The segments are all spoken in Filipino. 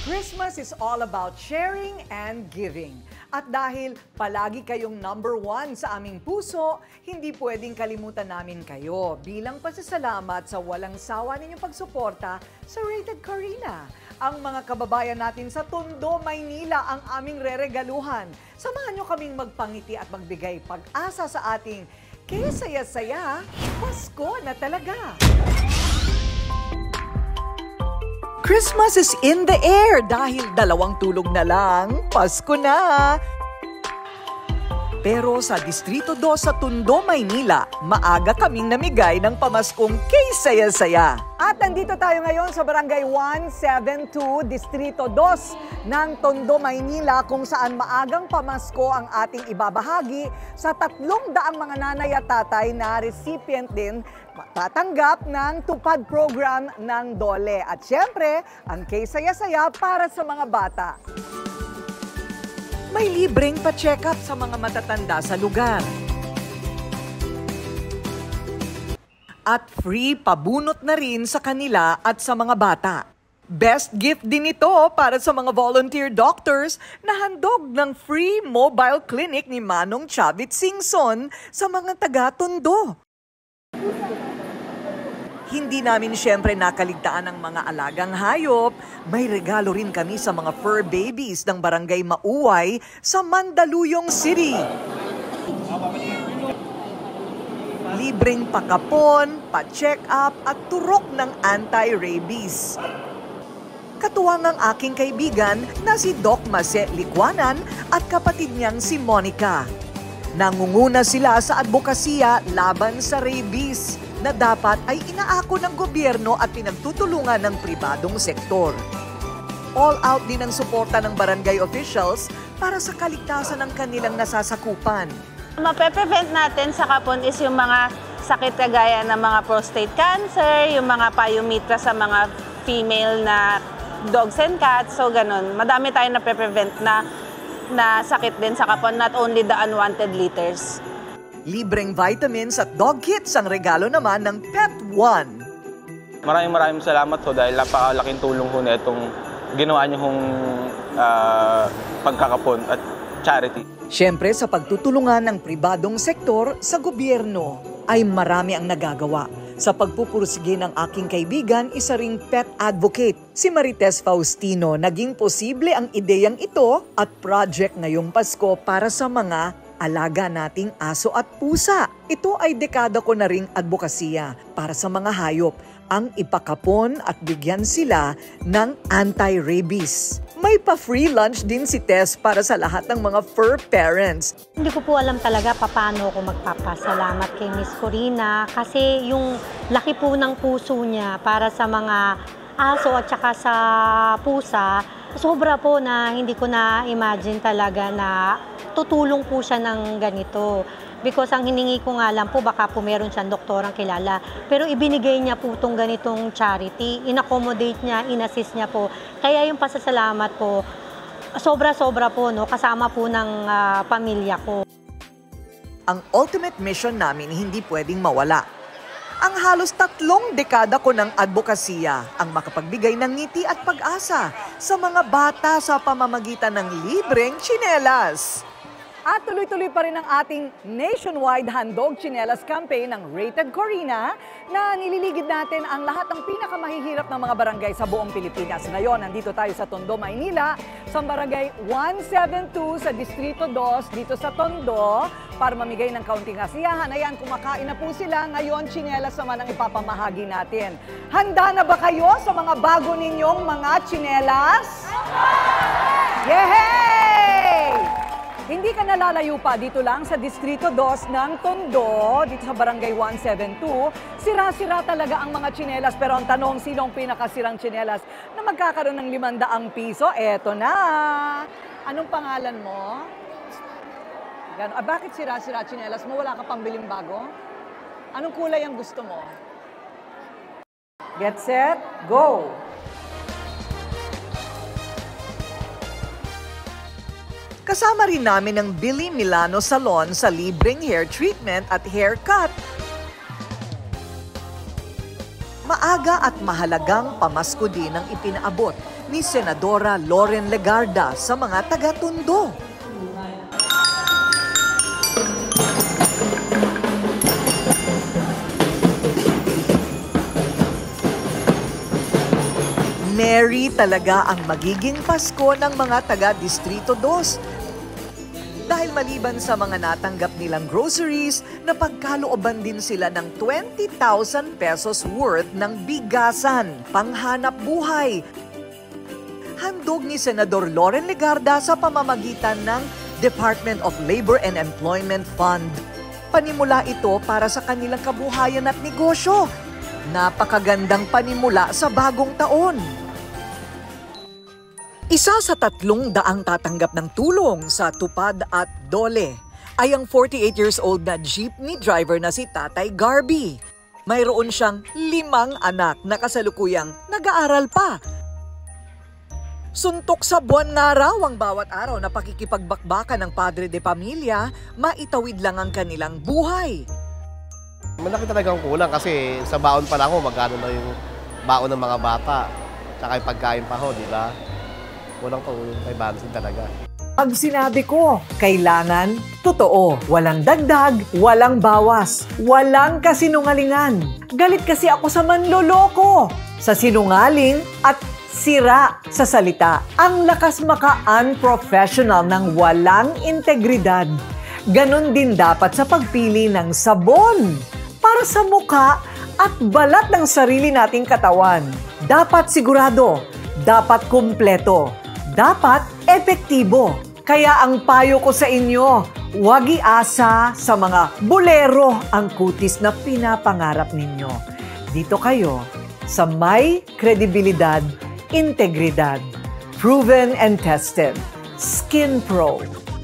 Christmas is all about sharing and giving. At dahil palagi kayong #1 sa aming puso, hindi pwedeng kalimutan namin kayo bilang pasasalamat sa walang sawa ninyong pagsuporta sa Rated Corina. Ang mga kababayan natin sa Tondo, Maynila ang aming reregaluhan. Samahan nyo kaming magpangiti at magbigay pag-asa sa ating kaya saya-saya, Pasko na talaga! Christmas is in the air dahil 2 tulog na lang, Pasko na! Pero sa Distrito 2 sa Tondo, Maynila, maaga kaming namigay ng pamaskong kay saya-saya. At nandito tayo ngayon sa Barangay 172, Distrito 2 ng Tondo, Maynila, kung saan maagang pamasko ang ating ibabahagi sa 300 mga nanay at tatay na recipient din tatanggap ng Tupad program ng DOLE. At syempre, ang kay saya-saya para sa mga bata. May libreng pa-check up sa mga matatanda sa lugar. At free pabunot na rin sa kanila at sa mga bata. Best gift din ito para sa mga volunteer doctors na handog ng free mobile clinic ni Manong Chavit Singson sa mga taga-Tondo. Hindi namin siyempre nakaligtaan ang mga alagang hayop. May regalo rin kami sa mga fur babies ng Barangay Mauway sa Mandaluyong City. Libreng pakapon, pa-check up at turok ng anti-rabies. Katuwang ang aking kaibigan na si Doc Mase Likwanan at kapatid niyang si Monica. Nangunguna sila sa advokasya laban sa rabies na dapat ay inaako ng gobyerno at pinagtutulungan ng pribadong sektor. All out din ang suporta ng barangay officials para sa kaligtasan ng kanilang nasasakupan. Mape-prevent natin sa kapon is yung mga sakit kagaya ng mga prostate cancer, yung mga pyometra sa mga female na dogs and cats, so ganun. Madami tayong nape-prevent na sakit din sa kapon, not only the unwanted litters. Libreng vitamins at dog kits ang regalo naman ng Pet One. Maraming salamat ho dahil napakalaking tulong ho na itong ginawa niyo hong pagkakapon at charity. Siyempre sa pagtutulungan ng pribadong sektor sa gobyerno ay marami ang nagagawa. Sa pagpupursige ng aking kaibigan, isa ring pet advocate, si Marites Faustino. Naging posible ang ideyang ito at project ngayong Pasko para sa mga alaga nating aso at pusa. Ito ay dekada ko na ring advokasya para sa mga hayop ang ipakapon at bigyan sila ng anti-rabies. May pa-free lunch din si Tess para sa lahat ng mga fur parents. Hindi ko po alam talaga paano ako magpapasalamat kay Miss Corina kasi yung laki po ng puso niya para sa mga aso at saka sa pusa, sobra po na hindi ko na-imagine talaga na tutulong po siya ng ganito. Because ang hiningi ko nga lang po, baka po meron siyang doktorang kilala. Pero ibinigay niya po itong ganitong charity, in-accommodate niya, in-assist niya po. Kaya yung pasasalamat po, sobra-sobra po, no? Kasama po ng pamilya ko. Ang ultimate mission namin hindi pwedeng mawala. Ang halos 3 dekada ko ng advokasya ang makapagbigay ng ngiti at pag-asa sa mga bata sa pamamagitan ng libreng tsinelas. At tuloy-tuloy pa rin ang ating nationwide handog tsinelas campaign ng Rated Corina na nililigid natin ang lahat ng pinakamahihirap ng mga barangay sa buong Pilipinas. Ngayon, nandito tayo sa Tondo, Maynila, sa Barangay 172 sa Distrito 2 dito sa Tondo para mamigay ng kaunting kasiyahan. Ayan, kumakain na po sila. Ngayon, tsinelas naman ang ipapamahagi natin. Handa na ba kayo sa mga bago ninyong mga tsinelas? Yehey! Hindi ka nalalayo pa dito lang sa Distrito 2 ng Tondo, dito sa Barangay 172. Sira-sira talaga ang mga tsinelas. Pero ang tanong, sino ang pinakasirang tsinelas na magkakaroon ng 500 piso? Eto na! Anong pangalan mo? Bakit sira-sira tsinelas mo? Wala ka pang biling bago? Anong kulay ang gusto mo? Get set, go! Kasama rin namin ang Billy Milano Salon sa libreng hair treatment at haircut. Maaga at mahalagang pamasko din ang ipinaabot ni Senadora Loren Legarda sa mga taga-Tondo. Merry talaga ang magiging Pasko ng mga taga-Distrito 2. Dahil maliban sa mga natanggap nilang groceries, napagkalooban din sila ng 20,000 pesos worth ng bigasan, panghanap buhay. Handog ni Senador Loren Legarda sa pamamagitan ng Department of Labor and Employment Fund. Panimula ito para sa kanilang kabuhayan at negosyo. Napakagandang panimula sa bagong taon. Isa sa 300 tatanggap ng tulong sa Tupad at Dole ay ang 48 years old na jeepney driver na si Tatay Garby. Mayroon siyang 5 anak na kasalukuyang nag-aaral pa. Suntok sa buwan nga raw ang bawat araw na pakikipagbakbakan ng padre de pamilya, maitawid lang ang kanilang buhay. Malaki talagang kulang kasi sa baon pa lang ako, magkano na yung baon ng mga bata. Tsaka yung pagkain pa ho, di ba? Kulang pa yung 500 talaga. Pag sinabi ko, kailangan, totoo. Walang dagdag, walang bawas, walang kasinungalingan. Galit kasi ako sa manloloko, sa sinungaling at sira sa salita. Ang lakas maka-unprofessional ng walang integridad. Ganon din dapat sa pagpili ng sabon para sa mukha at balat ng sarili nating katawan. Dapat sigurado, dapat kumpleto, dapat epektibo. Kaya ang payo ko sa inyo, huwag iasa sa mga bolero ang kutis na pinapangarap ninyo. Dito kayo sa may kredibilidad, integridad, proven and tested, Skin Pro.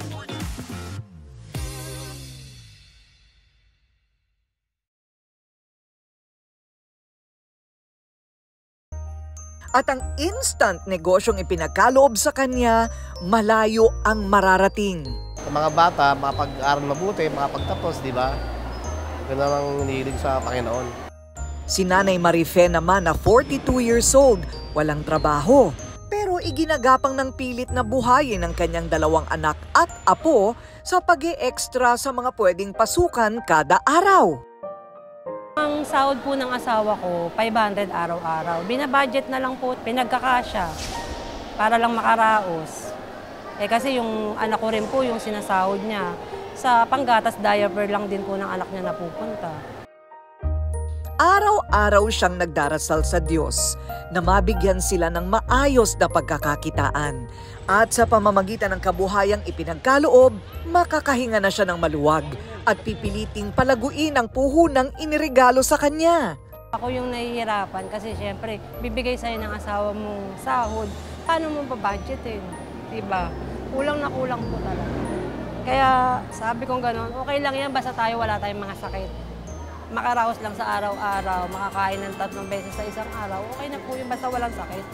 At ang instant negosyong ipinagkaloob sa kanya, malayo ang mararating. Sa mga bata, makapag-aral mabuti, makapagtapos, di ba? Ganun ang hinihiling sa Panginoon. Si Nanay Marife naman na 42 years old, walang trabaho. Pero iginagapang ng pilit na buhayin ng kanyang 2 anak at apo sa pag-e-extra sa mga pwedeng pasukan kada araw. Ang sahod po ng asawa ko, 500 araw-araw. Binabudget na lang po, pinagkakasya para lang makaraos. Kasi yung anak ko rin po, yung sinasahod niya, sa panggatas diaper lang din po ng anak niya napupunta. Araw-araw siyang nagdarasal sa Diyos na mabigyan sila ng maayos na pagkakakitaan. At sa pamamagitan ng kabuhayang ipinagkaloob, makakahinga na siya ng maluwag at pipiliting palaguin ang puhunang iniregalo sa kanya. Ako yung nahihirapan kasi syempre, bibigay sa'yo ng asawa mong sahod, paano mo pa-budgetin? Diba? Kulang na kulang po talaga. Kaya sabi kong gano'n, okay lang yan basta tayo wala tayong mga sakit. Makaraos lang sa araw-araw, makakain ng 3 beses sa isang araw, okay na po yun basta walang sakit.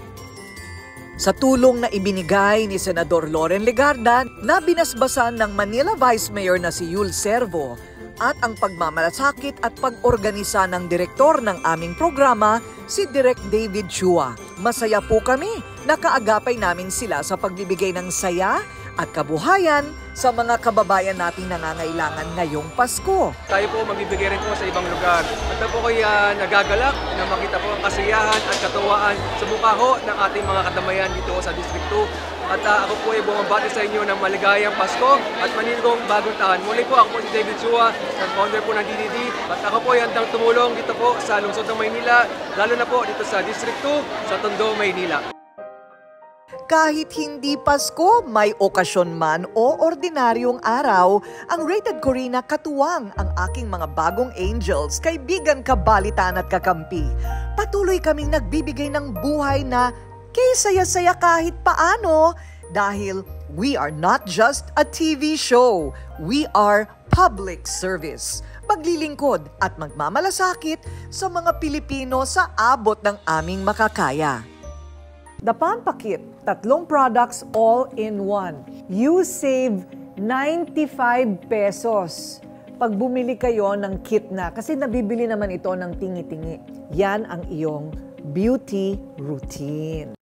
Sa tulong na ibinigay ni Senador Loren Legarda na binasbasan ng Manila Vice Mayor na si Yul Servo at ang pagmamalasakit at pag-organisa ng direktor ng aming programa, si Direk David Chua. Masaya po kami na kaagapay namin sila sa pagbibigay ng saya at kabuhayan sa mga kababayan nating nangangailangan ngayong Pasko. Tayo po magbibigay rin po sa ibang lugar. At po ko'y nagagalak na makita po ang kasiyahan at katuwaan sa mukha ho ng ating mga kadamayan dito sa District 2. At ako po ay bumabati sa inyo ng maligayang Pasko at maninigong bagong taon. Muli po ako po si David Chua, founder po ng DDD. At ako po ay handang tumulong dito po sa lungsod ng Maynila, lalo na po dito sa District 2 sa Tondo, Maynila. Kahit hindi Pasko, may okasyon man o ordinaryong araw, ang Rated Corina katuwang ang aking mga bagong angels, kaibigan, kabalitan at kakampi. Patuloy kaming nagbibigay ng buhay na saya-saya kahit paano dahil we are not just a TV show, we are public service. Maglilingkod at magmamalasakit sa mga Pilipino sa abot ng aming makakaya. The Pampakit, 3 products all in one. You save 95 pesos pag bumili kayo ng kit na kasi nabibili naman ito ng tingi-tingi. Yan ang iyong beauty routine.